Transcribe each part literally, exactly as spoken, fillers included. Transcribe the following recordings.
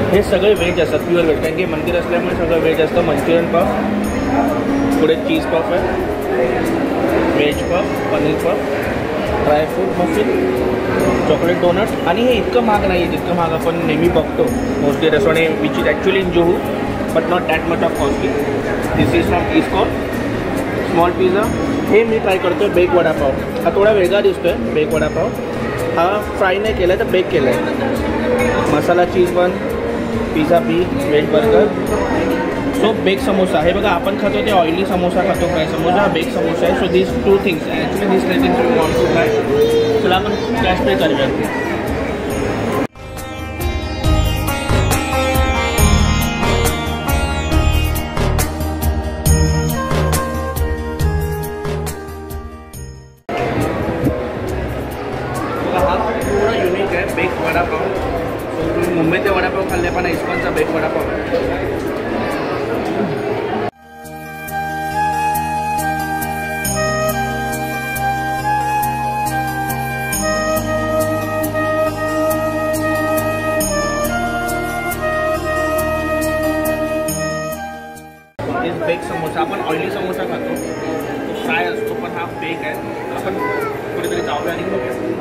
हे सगळे व्हेज असतात, प्युअर व्हेज, कारण की मंदिर असल्यामुळे सगळं व्हेज असतं. मंचुरियन पफ, पुढे चीज पफ आहे, veg puff, paneer puff, dry fruit muffin, chocolate doughnut. आणि हे इतकं महाग नाही आहे जितकं महाग आपण नेहमी बघतो mostly restaurant, which is actually in Juhu but not that much of costly. This is from ISKCON. Small pizza. हे मी ट्राय करतो आहे बेक वडापाव. हा थोडा वेगळा दिसतो आहे बेक वडापाव. हा फ्राय नाही केला आहे तर बेक केला आहे. Masala cheese bun, pizza pie, veg burger. So bake samosa. हे बघा आपण खातो ते ऑइली समोसा खातो, फ्राय समोसा. हा बेक समोसा आहे. So this two things actually this three things we want to try. चला आपण कॅश पे करूया. बेक वडापाव. सो तुम्ही मुंबईचे वडापाव खाल्ले पण इस्कॉनचा बेक वडापाव आहे. बेक समोसा. आपण ऑइली समोसा खातो तो फ्राय असतो, पण हा बेक आहे. आपण कुठेतरी जाऊया आणि बघूया.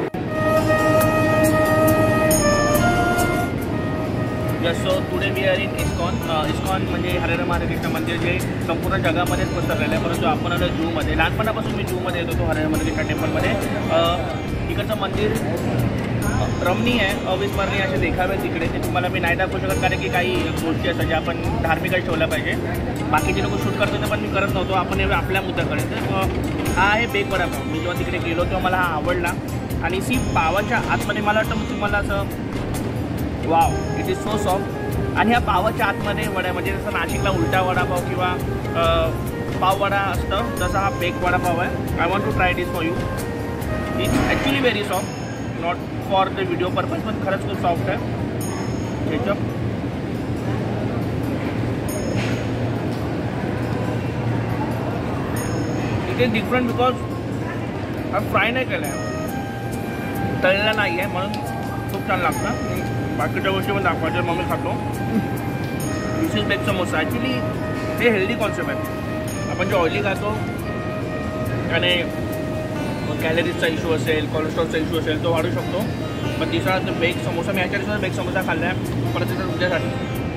So today we are in ISKCON. ISKCON म्हणजे हरे राम कृष्ण मंदिर जे संपूर्ण जगामध्येच पसरलेलं आहे, परंतु आपण आलो जूमध्ये. लहानपणापासून मी जूमध्ये येत होतो हरे राम कृष्ण टेम्पलमध्ये. इकडचं मंदिर रमणीय आहे, अविस्मरणीय असे देखावे तिकडे. ते तुम्हाला मी नाही दाखवू शकत कारण की काही गोष्टी असतात ज्या आपण धार्मिकच ठेवल्या पाहिजे. बाकीचे लोक शूट करत होते पण मी करत नव्हतो. आपण हे आपल्या मुद्द्याकडे. तर हा आहे बेक वडापाव. मी जेव्हा तिकडे गेलो तेव्हा मला हा आवडला. आणि सी पावाच्या आतमध्ये मला वाटतं तुम्हाला असं wow, it is so soft. आणि ह्या पावाच्या आतमध्ये वड्या म्हणजे जसं नाशिकला उलटा वडापाव किंवा पाव वडा असतं तसा हा बेक वडापाव आहे. I want to try this for you. It's actually very soft, not for the video purpose पण खरंच खूप सॉफ्ट आहे. Ketchup. It is different because हा फ्राय नाही केला आहे, तळलेला नाही आहे, म्हणून खूप छान लागतं. बाकीच्या गोष्टी पण दाखवायच्या मग मी खातो. This is bake samosa. Actually हे हेल्दी कॉन्सेप्ट आहे. आपण जे ऑइली खातो आणि कॅलरीजचा इश्यू असेल, कोलेस्ट्रॉलचा इश्यू असेल तो वाढू शकतो. पण तिसरा बेक समोसा. मी ह्याच्या दिवसात बेक समोसा खाल्ला आहे परत तिथं तुमच्यासाठी.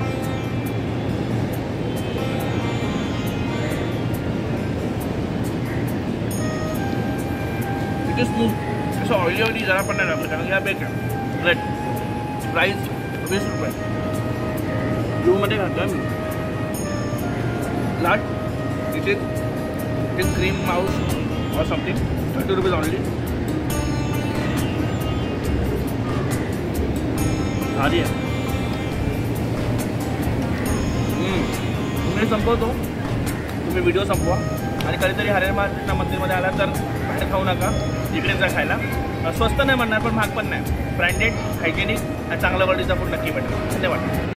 It is smooth. असं ऑइली ऑइली जरा पण नाही लागलं कारण की हा बेक आहे. रेट प्राईस वीस रुपये. जूमध्ये खातो आहे मी. लाट it is is cream mousse or something. Thirty rupees only. भारी आहे. मी संपवतो, तुम्ही व्हिडिओ संपवा. आणि कधीतरी हरे राम कृष्ण मंदिरमध्ये आला तर बाहेर खाऊ नका, इकडेच जा खायला. स्वस्त नाही म्हणणार पण महाग पण नाही. ब्रँडेड, हायजेनिक आणि चांगल्या क्वालिटीचा फूड नक्की भेटेल. धन्यवाद.